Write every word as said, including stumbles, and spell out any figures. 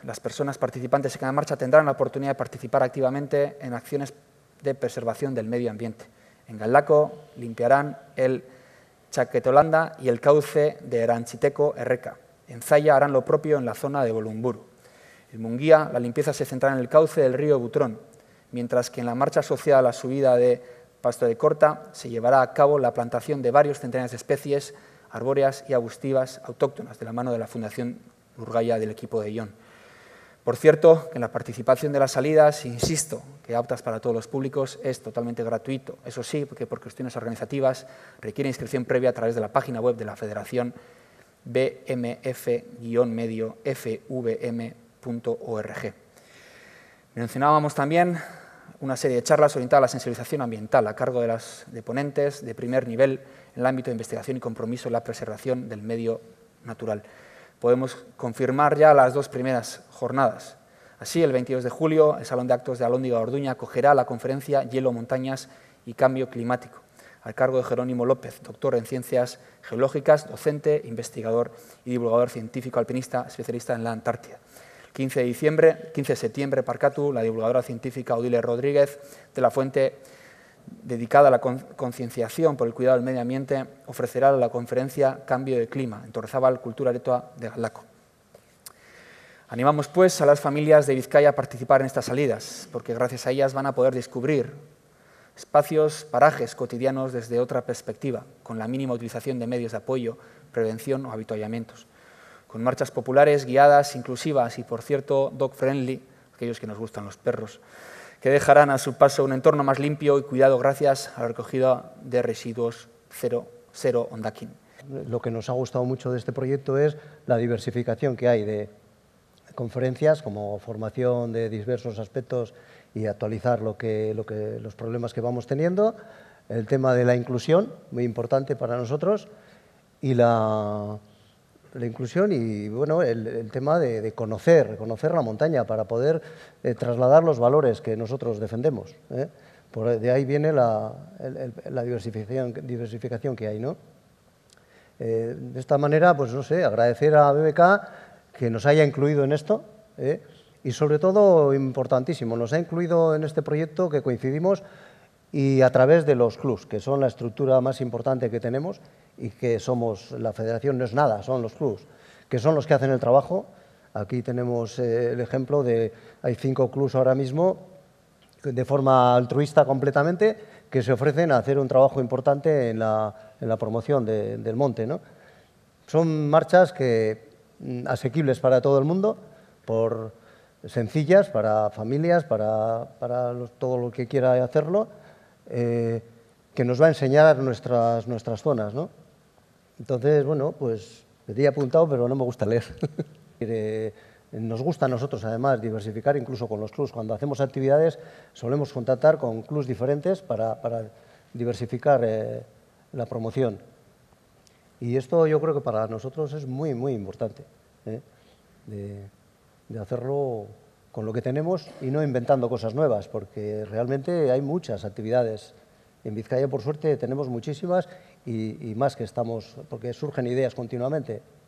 las personas participantes en cada marcha tendrán la oportunidad de participar activamente en acciones de preservación del medio ambiente. En Galdakao limpiarán el Chaquetolanda y el cauce de Erantziteko Erreka. En Zalla harán lo propio en la zona de Bolumburu. En Munguía la limpieza se centrará en el cauce del río Butrón, mientras que en la marcha asociada a la subida de Pasto de Corta se llevará a cabo la plantación de varios centenares de especies arbóreas y arbustivas autóctonas de la mano de la Fundación Urgaya del equipo de Ion. Por cierto, que en la participación de las salidas, insisto, que aptas para todos los públicos, es totalmente gratuito. Eso sí, porque por cuestiones organizativas requiere inscripción previa a través de la página web de la Federación b m f medio f v m punto org. Mencionábamos también una serie de charlas orientadas a la sensibilización ambiental a cargo de, las, de ponentes de primer nivel en el ámbito de investigación y compromiso en la preservación del medio natural. Podemos confirmar ya las dos primeras jornadas. Así, el veintidós de julio, el Salón de Actos de Alhóndiga de Orduña acogerá la conferencia Hielo, Montañas y Cambio Climático, al cargo de Jerónimo López, doctor en Ciencias Geológicas, docente, investigador y divulgador científico alpinista, especialista en la Antártida. quince de diciembre, quince de septiembre, Parcatu, la divulgadora científica Odile Rodríguez de la Fuente, dedicada a la concienciación por el cuidado del medio ambiente, ofrecerá la conferencia Cambio de Clima, en Torrezábal, Cultura Aretoa de Galdakao. Animamos, pues, a las familias de Vizcaya a participar en estas salidas, porque gracias a ellas van a poder descubrir espacios, parajes cotidianos desde otra perspectiva, con la mínima utilización de medios de apoyo, prevención o avituallamientos, con marchas populares, guiadas, inclusivas y, por cierto, dog-friendly, aquellos que nos gustan los perros, que dejarán a su paso un entorno más limpio y cuidado gracias a la recogida de residuos cero, cero Hondakin. Lo que nos ha gustado mucho de este proyecto es la diversificación que hay de conferencias, como formación de diversos aspectos y actualizar lo que, lo que, los problemas que vamos teniendo, el tema de la inclusión, muy importante para nosotros, y la... la inclusión y bueno, el, el tema de, de conocer, conocer la montaña para poder eh, trasladar los valores que nosotros defendemos. ¿eh? Por, de ahí viene la, el, el, la diversificación, diversificación que hay, ¿no? Eh, de esta manera, pues no sé, agradecer a B B K que nos haya incluido en esto ¿eh? y sobre todo, importantísimo, nos ha incluido en este proyecto que coincidimos y a través de los clubs, que son la estructura más importante que tenemos y que somos, la federación no es nada, son los clubs, que son los que hacen el trabajo. Aquí tenemos eh, el ejemplo de, hay cinco clubs ahora mismo, de forma altruista completamente, que se ofrecen a hacer un trabajo importante en la, en la promoción de, del monte, ¿no? Son marchas que, asequibles para todo el mundo, por sencillas, para familias, para, para los, todo lo que quiera hacerlo, Eh, que nos va a enseñar nuestras, nuestras zonas, ¿no? Entonces, bueno, pues me he apuntado, pero no me gusta leer. eh, nos gusta a nosotros, además, diversificar incluso con los clubs. Cuando hacemos actividades, solemos contactar con clubs diferentes para, para diversificar eh, la promoción. Y esto yo creo que para nosotros es muy, muy importante, ¿eh? de, de hacerlo con lo que tenemos y no inventando cosas nuevas, porque realmente hay muchas actividades. En Vizcaya, por suerte, tenemos muchísimas y, y más que estamos, porque surgen ideas continuamente.